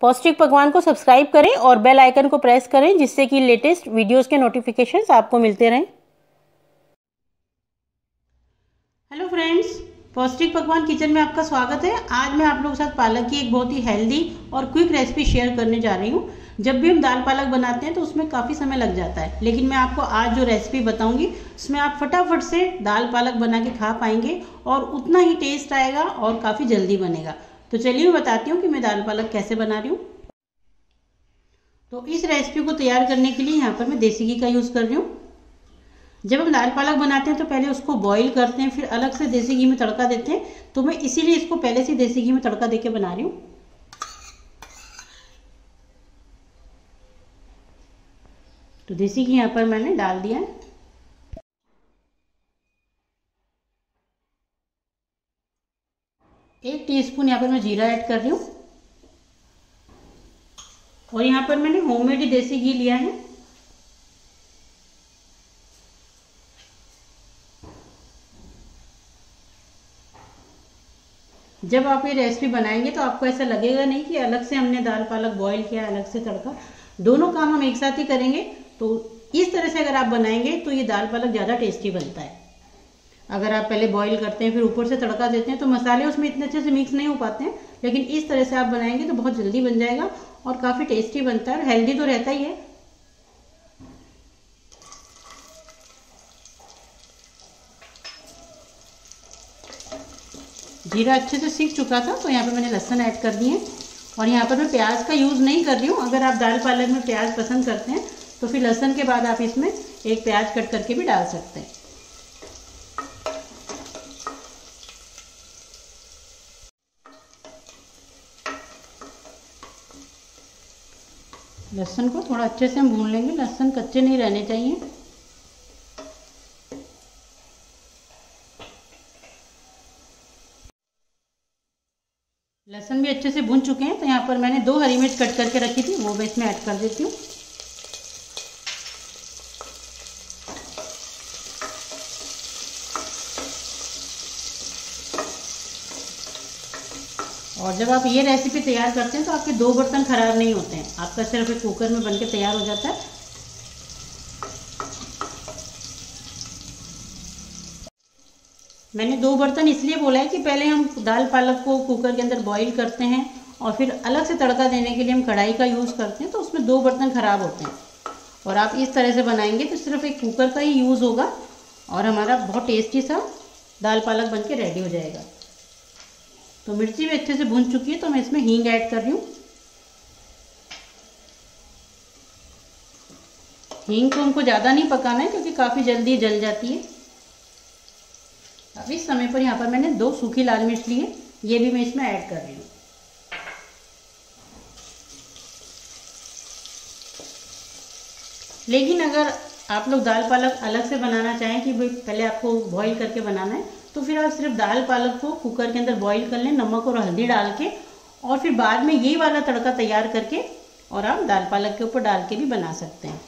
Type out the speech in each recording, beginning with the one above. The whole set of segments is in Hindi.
पौष्टिक पकवान को सब्सक्राइब करें और बेल आइकन को प्रेस करें, जिससे कि लेटेस्ट वीडियोस के नोटिफिकेशंस आपको मिलते रहें। हेलो फ्रेंड्स, पौष्टिक पकवान किचन में आपका स्वागत है। आज मैं आप लोगों के साथ पालक की एक बहुत ही हेल्दी और क्विक रेसिपी शेयर करने जा रही हूँ। जब भी हम दाल पालक बनाते हैं तो उसमें काफ़ी समय लग जाता है, लेकिन मैं आपको आज जो रेसिपी बताऊंगी उसमें आप फटाफट से दाल पालक बना के खा पाएंगे और उतना ही टेस्ट आएगा और काफ़ी जल्दी बनेगा। तो चलिए मैं बताती हूँ कि मैं दाल पालक कैसे बना रही हूँ। तो इस रेसिपी को तैयार करने के लिए यहाँ पर मैं देसी घी का यूज़ कर रही हूँ। जब हम दाल पालक बनाते हैं तो पहले उसको बॉईल करते हैं, फिर अलग से देसी घी में तड़का देते हैं। तो मैं इसीलिए इसको पहले से देसी घी में तड़का देके बना रही हूँ। तो देसी घी यहाँ पर मैंने डाल दिया है। एक टीस्पून यहाँ पर मैं जीरा ऐड कर रही हूँ और यहाँ पर मैंने होममेड देसी घी लिया है। जब आप ये रेसिपी बनाएंगे तो आपको ऐसा लगेगा नहीं कि अलग से हमने दाल पालक बॉईल किया, अलग से तड़का, दोनों काम हम एक साथ ही करेंगे। तो इस तरह से अगर आप बनाएंगे तो ये दाल पालक ज़्यादा टेस्टी बनता है। अगर आप पहले बॉईल करते हैं फिर ऊपर से तड़का देते हैं तो मसाले उसमें इतने अच्छे से मिक्स नहीं हो पाते हैं, लेकिन इस तरह से आप बनाएंगे तो बहुत जल्दी बन जाएगा और काफ़ी टेस्टी बनता है और हेल्दी तो रहता ही है। जीरा अच्छे से सीख चुका था तो यहाँ पे मैंने लहसुन ऐड कर दिए और यहाँ पर मैं प्याज का यूज़ नहीं कर रही हूँ। अगर आप दाल पालक में प्याज पसंद करते हैं तो फिर लहसुन के बाद आप इसमें एक प्याज कट करके भी डाल सकते हैं। लहसुन को थोड़ा अच्छे से हम भून लेंगे, लहसुन कच्चे नहीं रहने चाहिए। लहसुन भी अच्छे से भून चुके हैं तो यहाँ पर मैंने 2 हरी मिर्च कट करके रखी थी, वो मैं इसमें ऐड कर देती हूँ। और जब आप ये रेसिपी तैयार करते हैं तो आपके 2 बर्तन खराब नहीं होते हैं, आपका सिर्फ एक कुकर में बनके तैयार हो जाता है। मैंने 2 बर्तन इसलिए बोला है कि पहले हम दाल पालक को कुकर के अंदर बॉईल करते हैं और फिर अलग से तड़का देने के लिए हम कढ़ाई का यूज़ करते हैं, तो उसमें 2 बर्तन खराब होते हैं। और आप इस तरह से बनाएंगे तो सिर्फ एक कुकर का ही यूज़ होगा और हमारा बहुत टेस्टी सा दाल पालक बन के रेडी हो जाएगा। तो मिर्ची भी अच्छे से भून चुकी है तो मैं इसमें हींग ऐड कर रही हूँ। हींग को हमको ज़्यादा नहीं पकाना है क्योंकि काफ़ी जल्दी जल जाती है। अब इस समय पर यहाँ पर मैंने 2 सूखी लाल मिर्च ली है, ये भी मैं इसमें ऐड कर रही हूँ। लेकिन अगर आप लोग दाल पालक अलग से बनाना चाहें कि भाई पहले आपको बॉईल करके बनाना है तो फिर आप सिर्फ दाल पालक को कुकर के अंदर बॉईल कर लें, नमक और हल्दी डाल के, और फिर बाद में यही वाला तड़का तैयार करके और आप दाल पालक के ऊपर डाल के भी बना सकते हैं।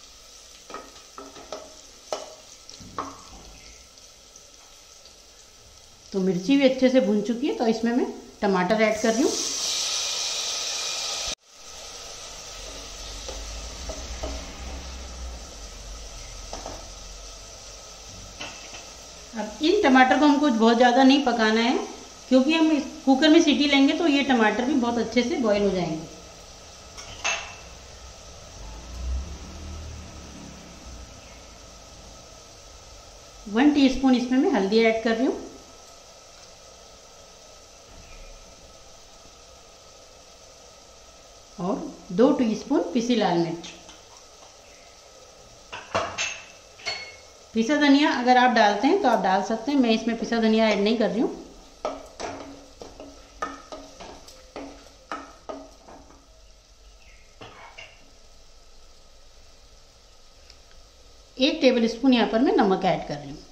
तो मिर्ची भी अच्छे से भून चुकी है तो इसमें मैं टमाटर ऐड कर रही हूँ। अब इन टमाटर को हमको बहुत ज़्यादा नहीं पकाना है क्योंकि हम इस कुकर में सीटी लेंगे तो ये टमाटर भी बहुत अच्छे से बॉईल हो जाएंगे। वन टीस्पून इसमें मैं हल्दी ऐड कर रही हूँ और 2 टीस्पून पिसी लाल मिर्च। पिसा धनिया अगर आप डालते हैं तो आप डाल सकते हैं, मैं इसमें पिसा धनिया ऐड नहीं कर रही हूँ। एक टेबल स्पून यहाँ पर मैं नमक ऐड कर रही हूँ।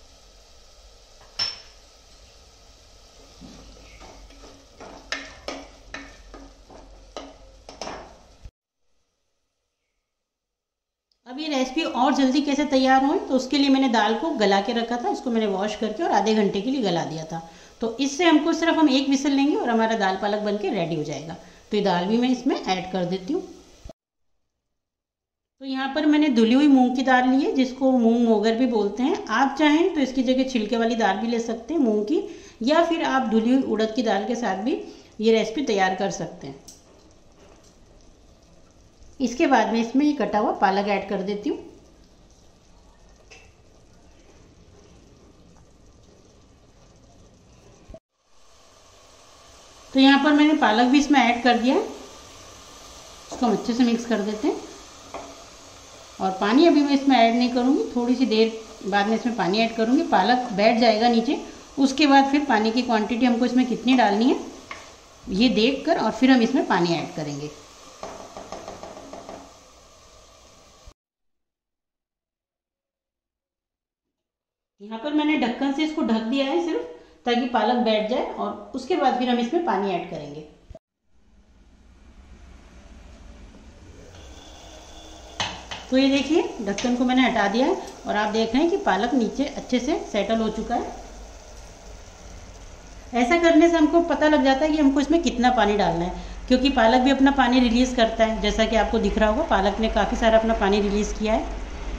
अब ये रेसिपी और जल्दी कैसे तैयार हो तो उसके लिए मैंने दाल को गला के रखा था, इसको मैंने वॉश करके और आधे घंटे के लिए गला दिया था। तो इससे हमको सिर्फ हम 1 विसल लेंगे और हमारा दाल पालक बन के रेडी हो जाएगा। तो ये दाल भी मैं इसमें ऐड कर देती हूँ। तो यहाँ पर मैंने धुली हुई मूंग की दाल ली है, जिसको मूंग मोगर भी बोलते हैं। आप चाहें तो इसकी जगह छिलके वाली दाल भी ले सकते हैं मूंग की, या फिर आप धुली हुई उड़द की दाल के साथ भी ये रेसिपी तैयार कर सकते हैं। इसके बाद में इसमें ये कटा हुआ पालक ऐड कर देती हूँ। तो यहाँ पर मैंने पालक भी इसमें ऐड कर दिया है। इसको हम अच्छे से मिक्स कर देते हैं। और पानी अभी मैं इसमें ऐड नहीं करूँगी, थोड़ी सी देर बाद में इसमें पानी ऐड करूँगी। पालक बैठ जाएगा नीचे, उसके बाद फिर पानी की क्वांटिटी हमको इसमें कितनी डालनी है ये देख कर और फिर हम इसमें पानी ऐड करेंगे। यहाँ पर मैंने ढक्कन से इसको ढक दिया है सिर्फ, ताकि पालक बैठ जाए, और उसके बाद फिर हम इसमें पानी ऐड करेंगे। तो ये देखिए ढक्कन को मैंने हटा दिया है और आप देख रहे हैं कि पालक नीचे अच्छे से सेटल हो चुका है। ऐसा करने से हमको पता लग जाता है कि हमको इसमें कितना पानी डालना है, क्योंकि पालक भी अपना पानी रिलीज़ करता है। जैसा कि आपको दिख रहा होगा, पालक ने काफ़ी सारा अपना पानी रिलीज़ किया है।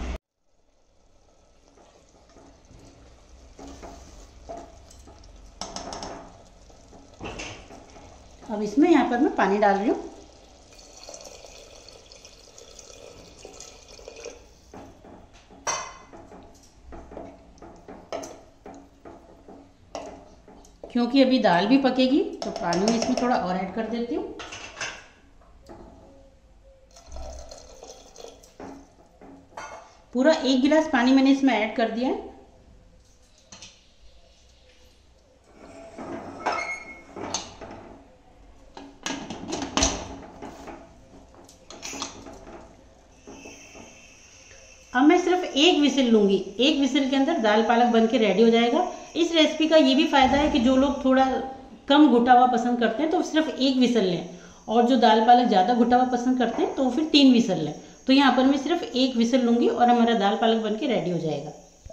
अब इसमें यहाँ पर मैं पानी डाल रही हूँ। क्योंकि अभी दाल भी पकेगी तो पानी में इसमें थोड़ा और ऐड कर देती हूँ। पूरा 1 गिलास पानी मैंने इसमें ऐड कर दिया है। अब मैं सिर्फ 1 विसिल लूँगी। 1 विसिल के अंदर दाल पालक बन के रेडी हो जाएगा। इस रेसिपी का ये भी फ़ायदा है कि जो लोग थोड़ा कम घुटा हुआ पसंद करते हैं तो सिर्फ 1 विसिल लें, और जो दाल पालक ज़्यादा घुटा हुआ पसंद करते हैं तो फिर 3 विसिल लें। तो यहाँ पर मैं सिर्फ 1 विसिल लूँगी और हमारा दाल पालक बन के रेडी हो जाएगा।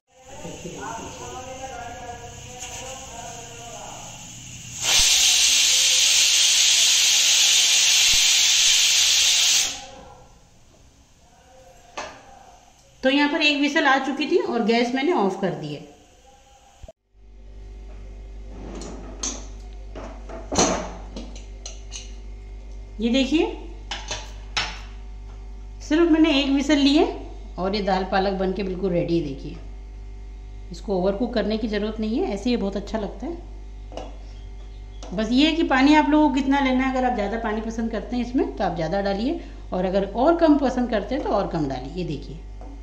तो यहाँ पर 1 विसल आ चुकी थी और गैस मैंने ऑफ कर दी है। ये देखिए सिर्फ मैंने 1 विसल ली है और ये दाल पालक बन के बिल्कुल रेडी है। देखिए इसको ओवर कुक करने की ज़रूरत नहीं है, ऐसे ही बहुत अच्छा लगता है। बस ये है कि पानी आप लोगों को कितना लेना है। अगर आप ज़्यादा पानी पसंद करते हैं इसमें तो आप ज़्यादा डालिए, और अगर और कम पसंद करते हैं तो और कम डालिए। ये देखिए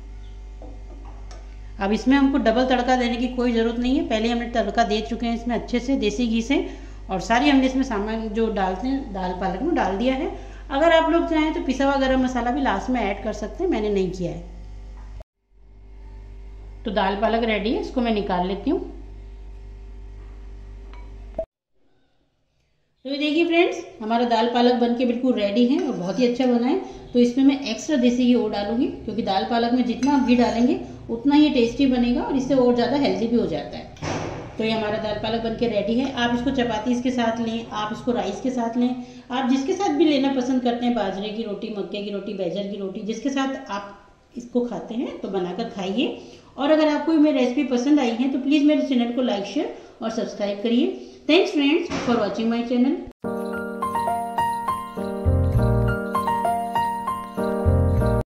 अब इसमें हमको डबल तड़का देने की कोई ज़रूरत नहीं है। पहले हमने तड़का दे चुके हैं इसमें अच्छे से देसी घी से, और सारी हमने इसमें सामान जो डालते हैं दाल पालक में डाल दिया है। अगर आप लोग चाहें तो पिसा हुआ गरम मसाला भी लास्ट में ऐड कर सकते हैं, मैंने नहीं किया है। तो दाल पालक रेडी है, इसको मैं निकाल लेती हूँ। तो ये देखिए फ्रेंड्स, हमारा दाल पालक बन के बिल्कुल रेडी है और बहुत ही अच्छा बना है। तो इसमें मैं एक्स्ट्रा देसी घी और डालूंगी, क्योंकि दाल पालक में जितना आप घी डालेंगे उतना ही टेस्टी बनेगा और इससे और ज़्यादा हेल्दी भी हो जाता है। तो ये हमारा दाल पालक बन के रेडी है। आप इसको चपाती के साथ लें, आप इसको राइस के साथ लें, आप जिसके साथ भी लेना पसंद करते हैं, बाजरे की रोटी, मक्के की रोटी, बैजर की रोटी, जिसके साथ आप इसको खाते हैं तो बनाकर खाइए। और अगर आपको मेरी रेसिपी पसंद आई है तो प्लीज़ मेरे चैनल को लाइक, शेयर और सब्सक्राइब करिए। Thanks friends for watching my channel.